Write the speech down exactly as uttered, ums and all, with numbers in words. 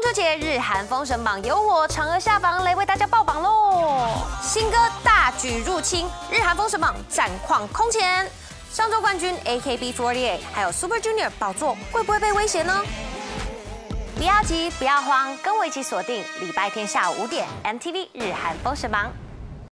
秋节日韩封神榜由我嫦娥下凡来为大家爆榜喽！新歌大举入侵，日韩封神榜战况空前。上周冠军 A K B 四十八还有 Super Junior 宝座会不会被威胁呢？不要急，不要慌，跟我一起锁定礼拜天下午五点 M T V 日韩封神榜。